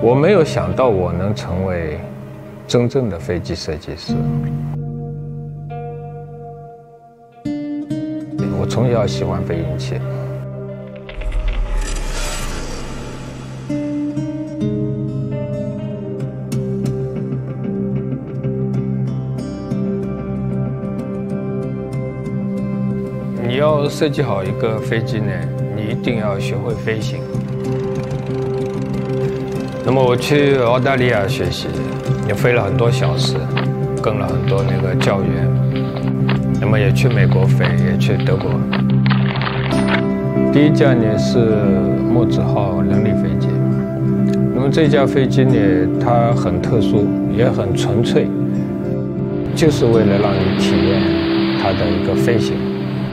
我没有想到我能成为真正的飞机设计师。我从小喜欢飞行器。你要设计好一个飞机呢，你一定要学会飞行。那么我去澳大利亚学习，也飞了很多小时，跟了很多那个教员。那么也去美国飞，也去德国。第一架呢是墨子号人力飞机。那么这架飞机呢，它很特殊，也很纯粹，就是为了让你体验它的一个飞行。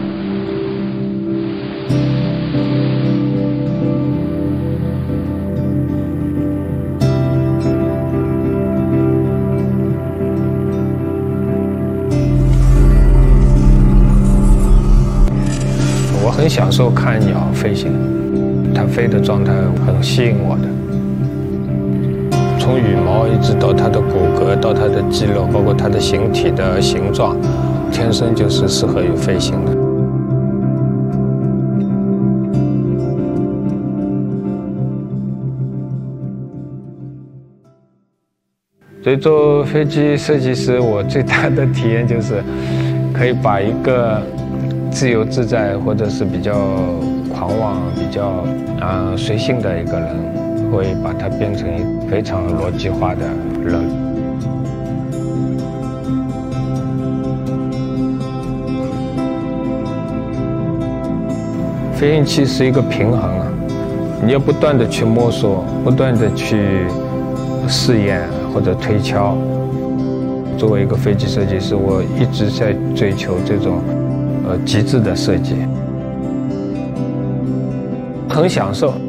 我很享受看鸟飞行，它飞的状态很吸引我的。从羽毛一直到它的骨骼，到它的肌肉，包括它的形体的形状，天生就是适合于飞行的。所以做飞机设计师，我最大的体验就是可以把一个自由自在或者是比较狂妄、比较随性的一个人，会把它变成一个非常逻辑化的人。飞行器是一个平衡啊，你要不断的去摸索，不断的去试验或者推敲。作为一个飞机设计师，我一直在追求这种极致的设计，很享受。